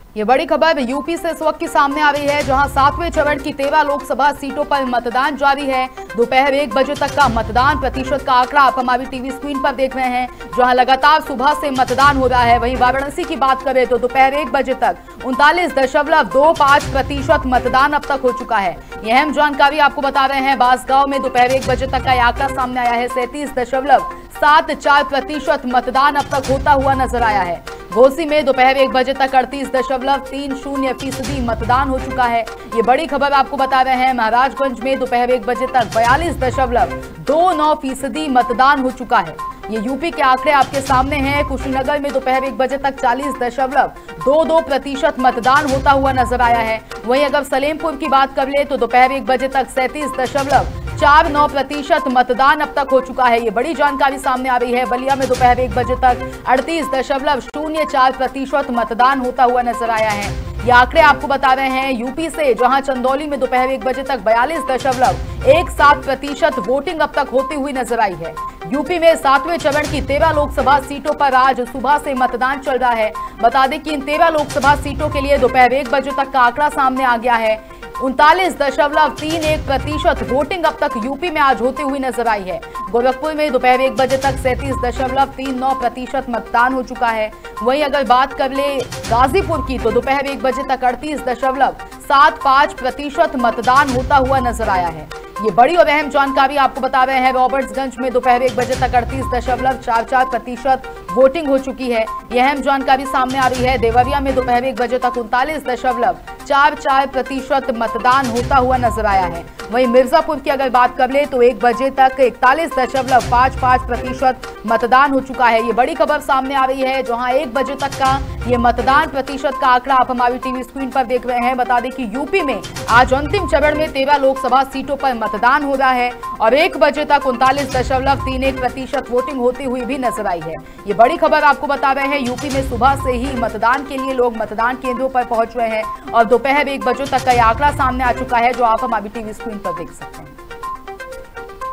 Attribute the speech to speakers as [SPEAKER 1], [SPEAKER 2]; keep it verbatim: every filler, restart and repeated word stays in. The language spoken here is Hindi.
[SPEAKER 1] ये बड़ी खबर यूपी से इस वक्त की सामने आ रही है, जहां सातवें चरण की तेरह लोकसभा सीटों पर मतदान जारी है। दोपहर एक बजे तक का मतदान प्रतिशत का आंकड़ा आप हमारी टीवी स्क्रीन पर देख रहे हैं, जहां लगातार सुबह से मतदान हो रहा है। वहीं वाराणसी की बात करें तो दोपहर एक बजे तक उनतालीस दशमलव दो पांच प्रतिशत मतदान अब तक हो चुका है। यह अहम जानकारी आपको बता रहे हैं। बांसगांव में दोपहर एक बजे तक का आंकड़ा सामने आया है। सैंतीस दशमलव सात चार प्रतिशत मतदान अब तक होता हुआ नजर आया है। घोसी में दोपहर एक बजे तक अड़तीस दशमलव तीन शून्य फीसदी मतदान हो चुका है। ये बड़ी खबर आपको बता रहे हैं। महाराजगंज में दोपहर एक बजे तक बयालीस दशमलव दो नौ फीसदी मतदान हो चुका है। ये यूपी के आंकड़े आपके सामने हैं। कुशीनगर में दोपहर एक बजे तक चालीस दशमलव दो दो प्रतिशत मतदान होता हुआ नजर आया है। वहीं अगर सलेमपुर की बात कर ले तो दोपहर एक बजे तक सैंतीस दशमलव चार नौ प्रतिशत मतदान अब तक हो चुका है। ये बड़ी जानकारी सामने आ रही है। बलिया में दोपहर एक बजे तक अड़तीस दशमलव शून्य चार प्रतिशत मतदान होता हुआ नजर आया है। ये आंकड़े आपको बता रहे हैं यूपी से, जहां चंदौली में दोपहर एक बजे तक बयालीस दशमलव एक सात प्रतिशत वोटिंग अब तक होती हुई नजर आई है। यूपी में सातवें चरण की तेरह लोकसभा सीटों पर आज सुबह से मतदान चल रहा है। बता दें कि इन तेरह लोकसभा सीटों के लिए दोपहर एक बजे तक का आंकड़ा सामने आ गया है। उनतालीस दशमलव तीन एक प्रतिशत वोटिंग अब तक यूपी में आज होती हुई नजर आई है। गोरखपुर में दोपहर एक बजे तक सैंतीस दशमलव तीन नौ प्रतिशत मतदान हो चुका है। वहीं अगर बात कर ले गाजीपुर की तो दोपहर एक बजे तक अड़तीस दशमलव सात पांच प्रतिशत मतदान होता हुआ नजर आया है। ये बड़ी और अहम जानकारी आपको बता रहे हैं। रॉबर्ट्सगंज में दोपहर एक बजे तक अड़तीस दशमलव चार चार प्रतिशत वोटिंग हो चुकी है। यह अहम जानकारी सामने आ रही है। देवरिया में दोपहर एक बजे तक उनतालीस दशमलव चार चार प्रतिशत मतदान होता हुआ नजर आया है। वहीं मिर्जापुर की अगर बात कर ले तो एक बजे तक इकतालीस दशमलव पांच पांच प्रतिशत मतदान हो चुका है। ये बड़ी खबर सामने आ रही है, जहां एक बजे तक का ये मतदान प्रतिशत का आंकड़ा आप हमारी टीवी स्क्रीन पर देख रहे हैं। बता दें कि यूपी में आज अंतिम चरण में तेरह लोकसभा सीटों पर मतदान हो रहा है और एक बजे तक उनतालीस दशमलव तीन एक प्रतिशत वोटिंग होती हुई भी नजर आई है। ये बड़ी खबर आपको बता रहे हैं। यूपी में सुबह से ही मतदान के लिए लोग मतदान केंद्रों पर पहुंच रहे हैं और दोपहर एक बजे तक का आंकड़ा सामने आ चुका है, जो आप हमारी टीवी स्क्रीन पर देख सकते हैं।